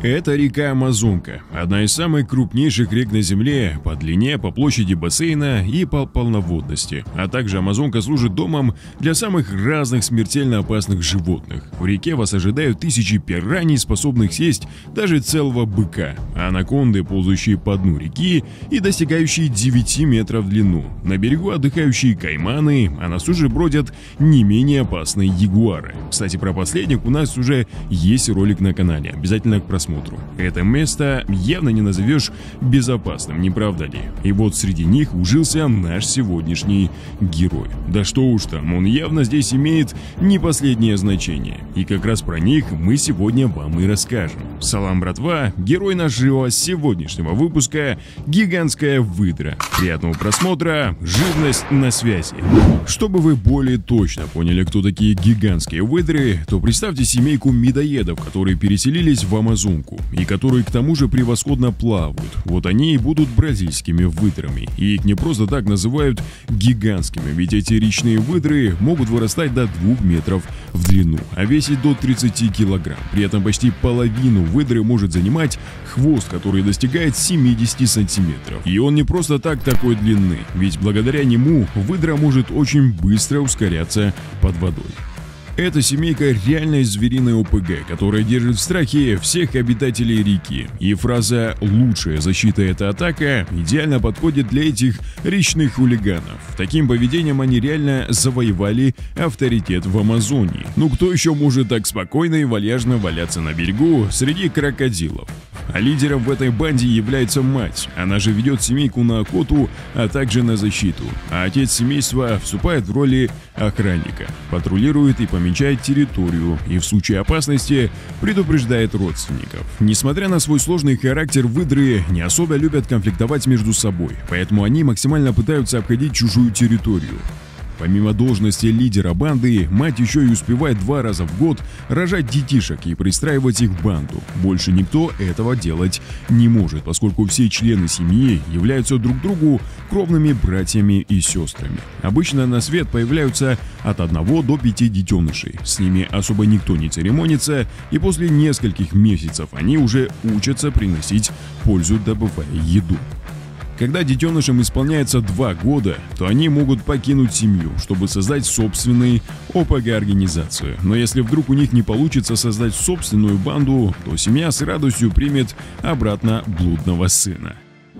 Это река Амазонка, одна из самых крупнейших рек на Земле по длине, по площади бассейна и по полноводности. А также Амазонка служит домом для самых разных смертельно опасных животных. В реке вас ожидают тысячи пираний, способных съесть даже целого быка, анаконды, ползающие по дну реки и достигающие 9 метров в длину. На берегу отдыхающие кайманы, а на суше бродят не менее опасные ягуары. Кстати, про последних у нас уже есть ролик на канале, обязательно к просмотру. Это место явно не назовешь безопасным, не правда ли? И вот среди них ужился наш сегодняшний герой. Да что уж там, он явно здесь имеет не последнее значение. И как раз про них мы сегодня вам и расскажем. Салам, братва, герой нашего сегодняшнего выпуска — гигантская выдра. Приятного просмотра, живность на связи. Чтобы вы более точно поняли, кто такие гигантские выдры, то представьте семейку медоедов, которые переселились в Амазонку и которые к тому же превосходно плавают. Вот они и будут бразильскими выдрами. И их не просто так называют гигантскими, ведь эти речные выдры могут вырастать до 2 метров в длину, а весить до 30 килограмм. При этом почти половину выдры может занимать хвост, который достигает 70 сантиметров. И он не просто так такой длины, ведь благодаря нему выдра может очень быстро ускоряться под водой. Эта семейка реальная звериная ОПГ, которая держит в страхе всех обитателей реки. И фраза «лучшая защита — это атака» идеально подходит для этих речных хулиганов. Таким поведением они реально завоевали авторитет в Амазонии. Ну кто еще может так спокойно и вальяжно валяться на берегу среди крокодилов? А лидером в этой банде является мать. Она же ведет семейку на охоту, а также на защиту. А отец семейства вступает в роли охранника, патрулирует и помечает территорию, и в случае опасности предупреждает родственников. Несмотря на свой сложный характер, выдры не особо любят конфликтовать между собой, поэтому они максимально пытаются обходить чужую территорию. Помимо должности лидера банды, мать еще и успевает 2 раза в год рожать детишек и пристраивать их в банду. Больше никто этого делать не может, поскольку все члены семьи являются друг другу кровными братьями и сестрами. Обычно на свет появляются от 1 до 5 детенышей. С ними особо никто не церемонится, и после нескольких месяцев они уже учатся приносить пользу, добывая еду. Когда детенышам исполняется 2 года, то они могут покинуть семью, чтобы создать собственную ОПГ-организацию. Но если вдруг у них не получится создать собственную банду, то семья с радостью примет обратно блудного сына.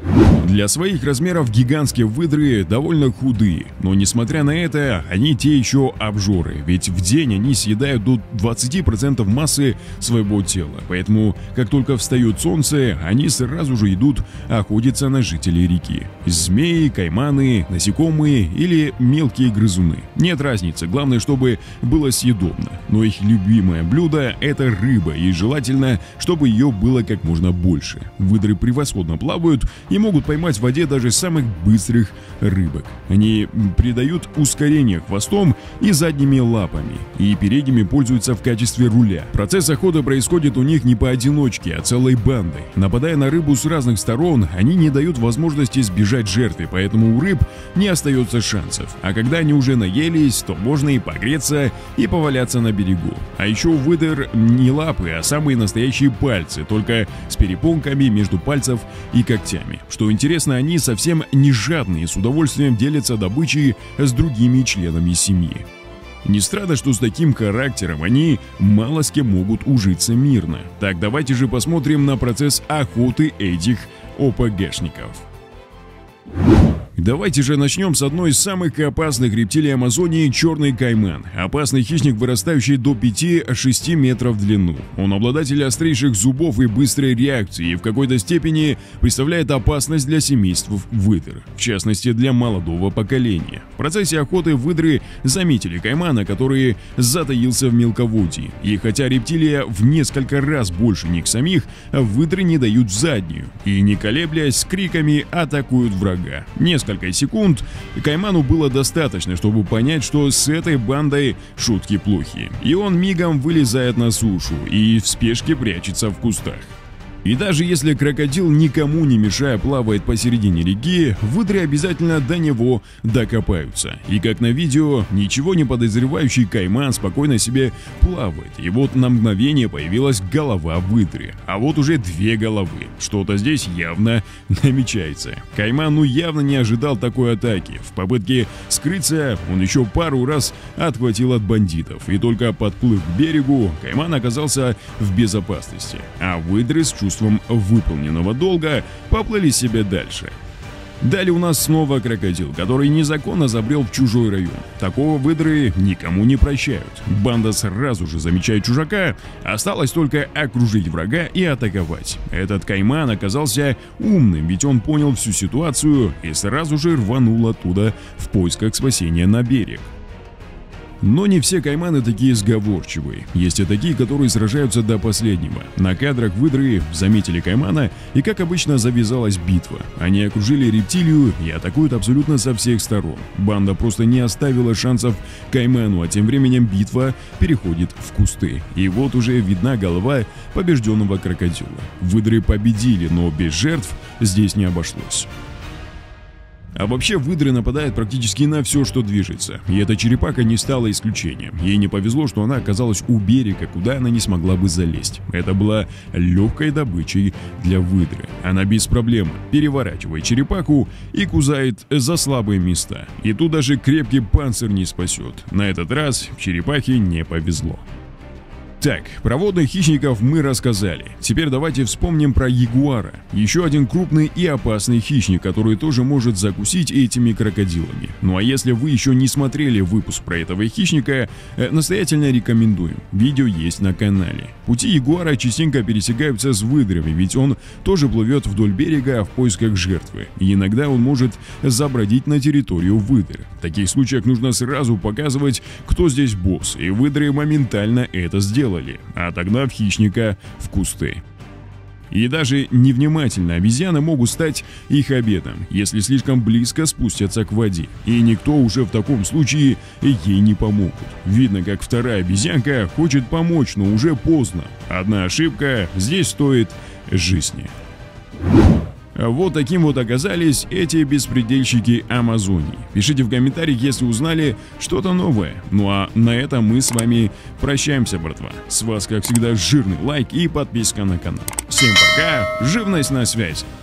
Для своих размеров гигантские выдры довольно худые, но несмотря на это, они те еще обжоры, ведь в день они съедают до 20% массы своего тела, поэтому как только встает солнце, они сразу же идут охотиться на жителей реки. Змеи, кайманы, насекомые или мелкие грызуны. Нет разницы, главное, чтобы было съедобно. Но их любимое блюдо — это рыба, и желательно, чтобы ее было как можно больше. Выдры превосходно плавают и могут поймать в воде даже самых быстрых рыбок. Они придают ускорение хвостом и задними лапами, и передними пользуются в качестве руля. Процесс охоты происходит у них не поодиночке, а целой бандой. Нападая на рыбу с разных сторон, они не дают возможности избежать жертвы, поэтому у рыб не остается шансов. А когда они уже наелись, то можно и погреться, и поваляться на берегу. А еще у выдр не лапы, а самые настоящие пальцы, только с перепонками между пальцев и когтями. Что интересно, они совсем не жадные, с удовольствием делятся добычей с другими членами семьи. Не странно, что с таким характером они мало с кем могут ужиться мирно. Так давайте же посмотрим на процесс охоты этих ОПГшников. Давайте же начнем с одной из самых опасных рептилий Амазонии — черный кайман. Опасный хищник, вырастающий до 5-6 метров в длину. Он обладатель острейших зубов и быстрой реакции, и в какой-то степени представляет опасность для семейств выдр, в частности для молодого поколения. В процессе охоты выдры заметили каймана, который затаился в мелководье. И хотя рептилия в несколько раз больше них самих, выдры не дают заднюю и, не колеблясь, с криками атакуют врага. Несколько секунд кайману было достаточно, чтобы понять, что с этой бандой шутки плохи. И он мигом вылезает на сушу и в спешке прячется в кустах. И даже если крокодил, никому не мешая, плавает посередине реки, выдры обязательно до него докопаются. И как на видео, ничего не подозревающий кайман спокойно себе плавает. И вот на мгновение появилась голова выдры. А вот уже две головы. Что-то здесь явно намечается. Кайман явно не ожидал такой атаки. В попытке скрыться он еще пару раз отхватил от бандитов. И только подплыв к берегу, кайман оказался в безопасности. А выдры с чувством выполненного долга поплыли себе дальше. Далее у нас снова крокодил, который незаконно забрел в чужой район. Такого выдры никому не прощают. Банда сразу же замечает чужака, осталось только окружить врага и атаковать. Этот кайман оказался умным, ведь он понял всю ситуацию и сразу же рванул оттуда в поисках спасения на берег. Но не все кайманы такие сговорчивые. Есть и такие, которые сражаются до последнего. На кадрах выдры заметили каймана, и, как обычно, завязалась битва. Они окружили рептилию и атакуют абсолютно со всех сторон. Банда просто не оставила шансов кайману, а тем временем битва переходит в кусты. И вот уже видна голова побежденного крокодила. Выдры победили, но без жертв здесь не обошлось. А вообще выдры нападают практически на все, что движется. И эта черепаха не стала исключением. Ей не повезло, что она оказалась у берега, куда она не смогла бы залезть. Это была легкой добычей для выдры. Она без проблем переворачивает черепаху и кусает за слабые места. И тут даже крепкий панцирь не спасет. На этот раз черепахе не повезло. Так, про водных хищников мы рассказали. Теперь давайте вспомним про ягуара. Еще один крупный и опасный хищник, который тоже может закусить этими крокодилами. Ну а если вы еще не смотрели выпуск про этого хищника, настоятельно рекомендуем. Видео есть на канале. Пути ягуара частенько пересекаются с выдрами, ведь он тоже плывет вдоль берега в поисках жертвы. И иногда он может забродить на территорию выдр. В таких случаях нужно сразу показывать, кто здесь босс, и выдры моментально это сделают, отогнав хищника в кусты. И даже невнимательно обезьяны могут стать их обедом, если слишком близко спустятся к воде. И никто уже в таком случае ей не помогут. Видно, как вторая обезьянка хочет помочь, но уже поздно. Одна ошибка здесь стоит жизни. Вот таким вот оказались эти беспредельщики Амазонии. Пишите в комментариях, если узнали что-то новое. Ну а на этом мы с вами прощаемся, братва. С вас, как всегда, жирный лайк и подписка на канал. Всем пока, живность на связи.